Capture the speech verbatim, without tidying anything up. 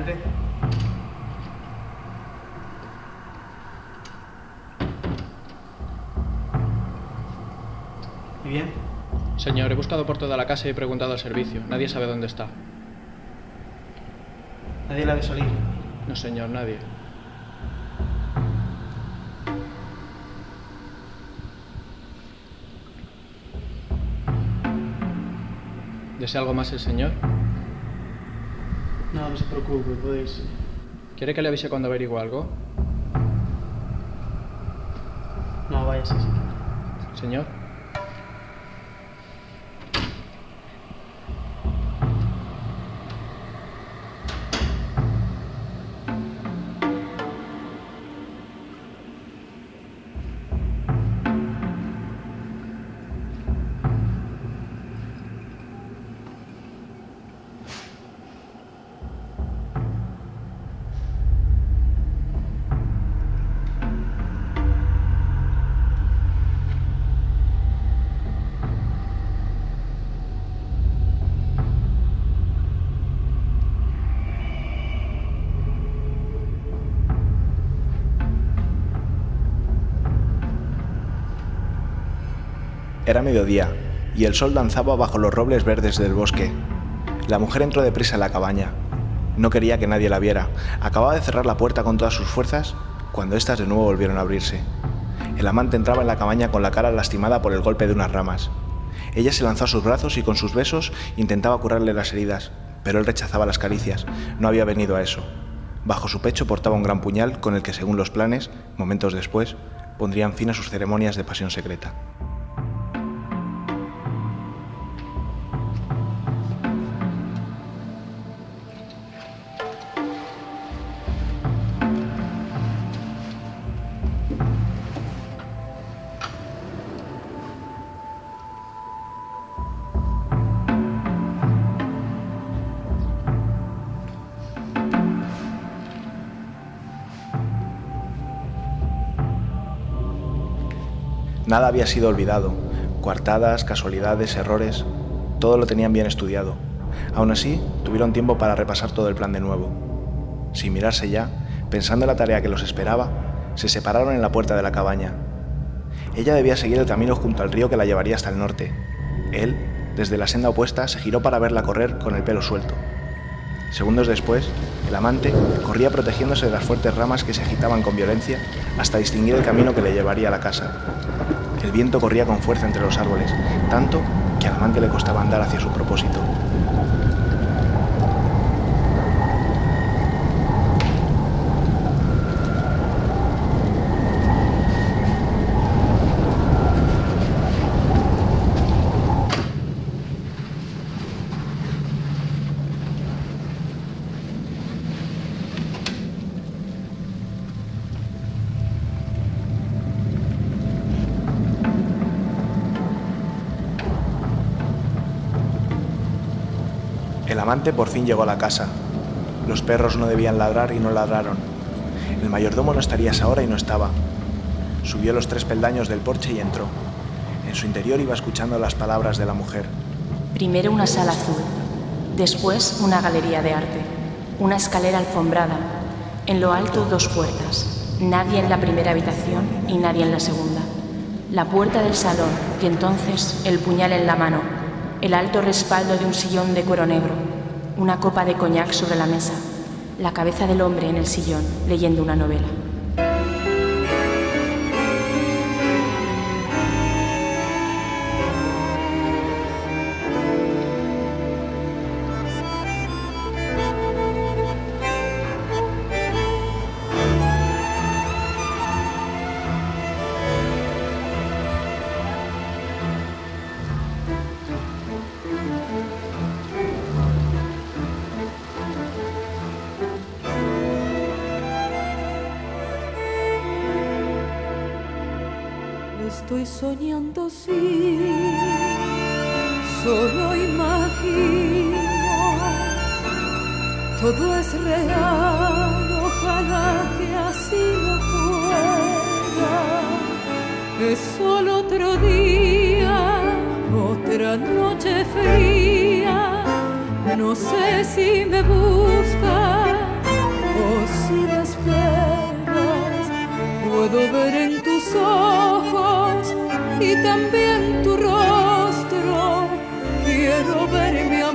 Entre. ¿Y bien? Señor, he buscado por toda la casa y he preguntado al servicio. Nadie sabe dónde está. ¿Nadie la ve salir? No, señor, nadie. ¿Desea algo más el señor? No, no se preocupe, puede irse. ¿Quiere que le avise cuando averigüe algo? No, váyase si quiere. Señor. Era mediodía, y el sol danzaba bajo los robles verdes del bosque. La mujer entró deprisa en la cabaña. No quería que nadie la viera. Acababa de cerrar la puerta con todas sus fuerzas, cuando éstas de nuevo volvieron a abrirse. El amante entraba en la cabaña con la cara lastimada por el golpe de unas ramas. Ella se lanzó a sus brazos y con sus besos intentaba curarle las heridas, pero él rechazaba las caricias. No había venido a eso. Bajo su pecho portaba un gran puñal con el que, según los planes, momentos después, pondrían fin a sus ceremonias de pasión secreta. Nada había sido olvidado. Coartadas, casualidades, errores, todo lo tenían bien estudiado. Aún así, tuvieron tiempo para repasar todo el plan de nuevo. Sin mirarse ya, pensando en la tarea que los esperaba, se separaron en la puerta de la cabaña. Ella debía seguir el camino junto al río que la llevaría hasta el norte. Él, desde la senda opuesta, se giró para verla correr con el pelo suelto. Segundos después, el amante corría protegiéndose de las fuertes ramas que se agitaban con violencia hasta distinguir el camino que le llevaría a la casa. El viento corría con fuerza entre los árboles, tanto que al amante le costaba andar hacia su propósito. El amante por fin llegó a la casa. Los perros no debían ladrar y no ladraron. El mayordomo no estaría a esa hora y no estaba. Subió los tres peldaños del porche y entró. En su interior iba escuchando las palabras de la mujer. Primero una sala azul, después una galería de arte, una escalera alfombrada, en lo alto dos puertas, nadie en la primera habitación y nadie en la segunda. La puerta del salón y entonces el puñal en la mano, el alto respaldo de un sillón de cuero negro, una copa de coñac sobre la mesa, la cabeza del hombre en el sillón leyendo una novela. Estoy soñando, sí, solo imagino, todo es real, ojalá que así lo fuera. Es solo otro día, otra noche fría, no sé si me buscas Oh, si me esperas, puedo ver en tus ojos y también tu rostro. Quiero verme